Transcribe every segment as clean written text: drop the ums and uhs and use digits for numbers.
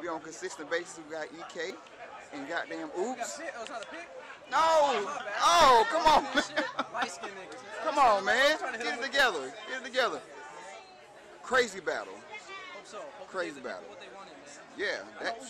on a consistent basis. We got EK and goddamn OOOPS. No! Oh, come on. Come on, man. Get it together. Get it together. Crazy battle. Crazy battle. Yeah.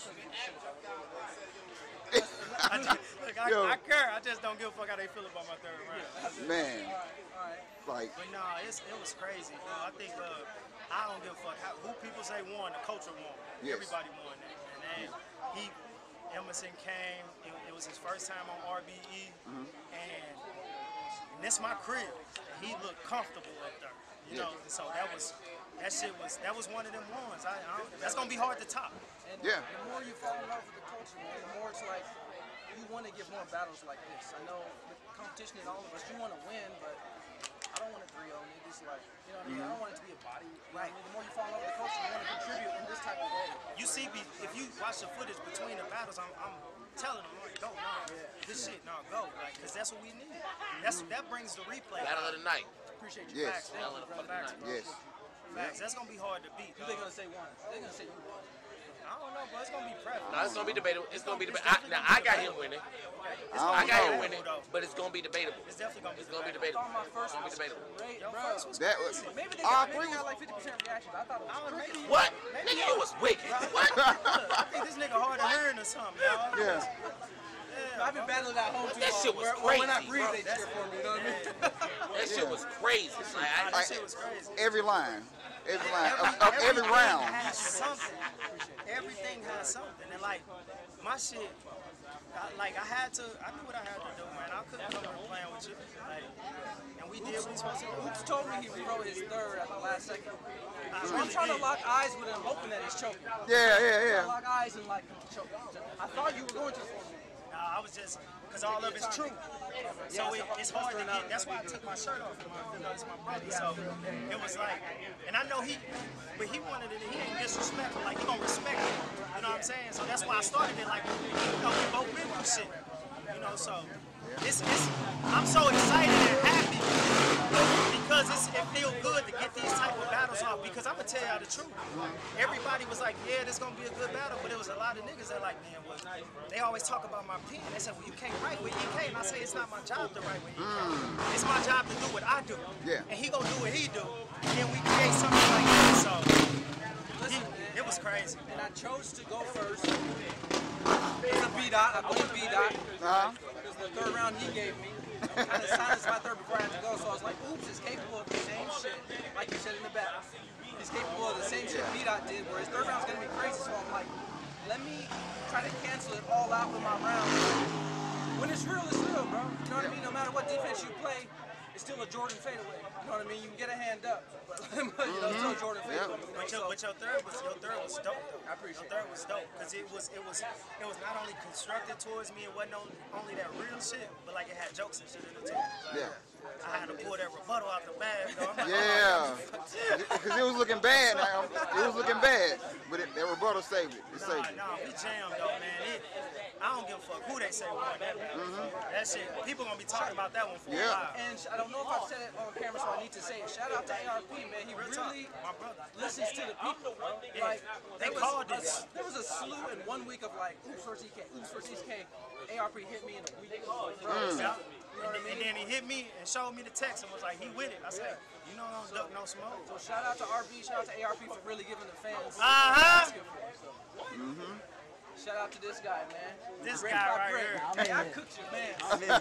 I care. I just don't give a fuck how they feel about my third round. Man. Like. But no, it was crazy. I think I don't give a fuck who people say won. The culture won. Yes. Everybody won that. And then Emerson came. It was his first time on RBE, and this my crib. He looked comfortable up there. You know, so that was one of them ones. That's gonna be hard to top. And the more you fall in love with the culture, the more it's like you want to give more battles like this. I know the competition in all of us, you want to win, but I don't want to 3-0 niggas. Like, you know what I mean? I don't want it to be a body. Right. The more you fall in love with the culture, you want to contribute in this type of way. You see, if you watch the footage between the battles, I'm telling them, like, go, this shit, go, like, because that's what we need. That brings the replay. Battle of the night. Appreciate you. Yes. Battle of the fucking night. Yes. Facts. That's gonna be hard to beat. Who they gonna say won? They're gonna say you won. I don't know, but it's gonna be prevalent. No, it's gonna be debatable. It's gonna be debatable. Now I got him winning. I got him winning, but it's gonna be debatable. It's definitely gonna be debatable. I thought my first was debatable. great, Your bro. first was That was. Maybe they got like 50% reaction. I thought it was crazy. What? Nigga, you was wicked. What? I think this nigga hard of hearing or something, y'all. Yeah. I've been battling at home too That long. shit was When I crazy. breathe, they cheer for me. You know what I mean? That shit was crazy. That shit was crazy. Every line of every round. Has something. Everything has something, and like my shit, I knew what I had to do, man. I couldn't come here playing with you, like, and we did what we supposed to do. Oops told me he wrote his third at the last second. So I'm trying to lock eyes with him, hoping that he's choking. Yeah. Lock eyes and like choke. I thought you were going to for me. Nah, I was just, because all of it's true. So it's hard to get, that's why I took my shirt off. You know, it's my brother. So it was like, and I know but he wanted it, he ain't disrespectful. Like, he gonna respect it. You know what I'm saying? So that's why I started it. Like, you know, we both been through shit. You know, so I'm so excited and happy because it feels good to get these type of battles off. Because I'm gonna tell y'all the truth. Everybody was like, yeah, this gonna be a good battle, but it was a lot of niggas that like, man, well, they always talk about my pen. They said, well, you can't write with EK, and I say it's not my job to write with EK. It's my job to do what I do. Yeah. And he gonna do what he do, and then we create something like that. So it was crazy. And I chose to go first. It's a B-Dot. I blame B-Dot. Because the third round he gave me kind of silenced my third before I had to go. So I was like, oops, is capable of the same shit, like you said in the back. He's capable of the same shit B-Dot did, where his third round's going to be crazy. So I'm like, let me try to cancel it all out with my round. When it's real, bro. You know what I mean? No matter what defense you play, it's still a Jordan fadeaway. You know what I mean? You can get a hand up, but you know, it's still a Jordan fadeaway. But your third was dope. I appreciate your third was dope because it was not only constructed towards me, it wasn't only that real shit, but like it had jokes and shit in it too. Like, I had to pull that rebuttal out the bag. Though. Because it was looking bad. It was looking bad, but that rebuttal saved it. It saved it. Nah, we jammed though, man. I don't give a fuck who they say won that. That shit, people gonna be talking about that one for a while. And I don't know if I've said it on camera, so I need to say it. Shout out to ARP, man. He really listens to the people, bro. Like, they called this. There was a slew in 1 week of like, oops versus EK, oops versus EK. ARP hit me in a week. Bro. You know what I mean? And then he hit me and showed me the text and was like, he with it. I said, you know, don't duck no smoke. So shout out to RB, shout out to ARP for really giving the fans. Shout out to this guy, man. This guy right here. Hey, I cooked your man.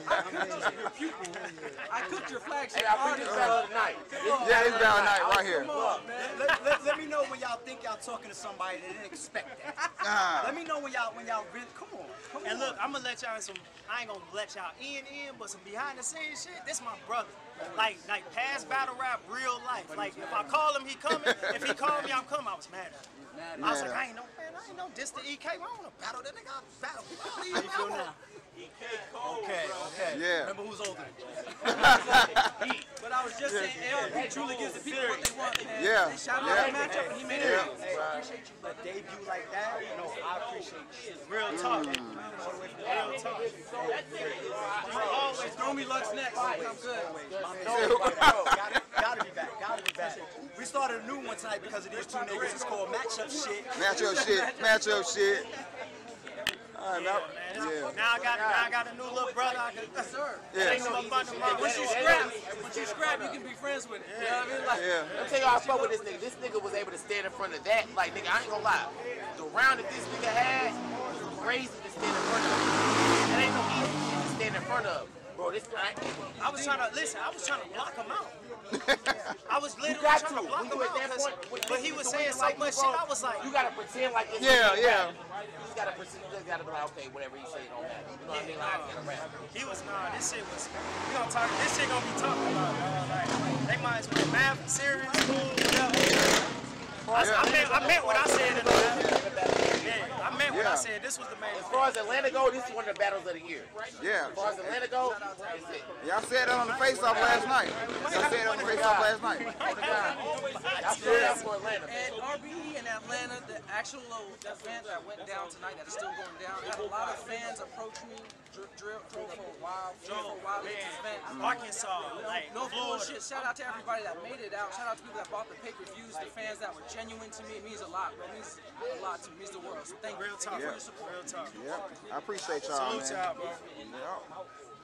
I cooked your flagship. Hey, this battle of the night. Yeah, it's battle night right here. Come on, man. Let me know when y'all think y'all talking to somebody that didn't expect that. Let me know when y'all really, come on. And look, I'm gonna let y'all in some, I ain't gonna let y'all in, but some behind the scenes shit, this my brother. Like past battle rap, real life. Like if I call him, he coming. If he called me, I'm coming. I was mad at him. I was like, I ain't know this the EK. I don't want to battle that nigga. I battle. How you feel now? Okay. Yeah. Remember who's older. But I was just saying, ARP truly gives the people what they want, man. Yeah. They shot out the matchup and he made it. Hey, I appreciate you. A debut like that, no, I appreciate you. Real talk. Real talk. Always throw me Lux next. I'm good. Gotta be back. We started a new one tonight because of these two niggas. It's called Matchup Shit. Matchup shit. Matchup shit. All right, now, yeah. Now I got a new little brother. Yes, sir. Yeah. Once you scrap, you can be friends with it. You know what I mean? Like, Yeah. Let me tell you how I fuck with this nigga. This nigga was able to stand in front of that. Like, nigga, I ain't gonna lie. The round that this nigga had was crazy to stand in front of. That ain't no easy shit to stand in front of. Bro, this guy. I was trying to block him out. I was literally got trying to to. block When him you at out. that point, But he was saying so much shit. I was like, you gotta pretend like it's Yeah, really yeah. rap. You just gotta pretend. You just gotta be like, okay, whatever he say don't matter. You know what I mean? Like, I can't rap. he was this shit was. We gonna talk. This shit gonna be talked about. Like, they might as well Math Vs Serius. I meant what I said in the I meant what I said. This was the main. As far as Atlanta go, this is one of the battles of the year. Yeah. As far as Atlanta go, it's it. Y'all said that on the face-off last night. Y'all said that on the face-off last night. Y'all still out for Atlanta. And RBE in Atlanta, the actual event that went down tonight, that is still going down, had a lot of fans approach me, drove for a while at this event. Arkansas, like No Florida. bullshit. Shout out to everybody that made it out. Shout out to people that bought the pay-per-views, the fans that were genuine to me. It means a lot, bro. It means a lot to me. It means the world. So thank you. Real talk. Thank you for your support. Real talk. Yep. I appreciate y'all, Salute man. y'all, bro. Yep.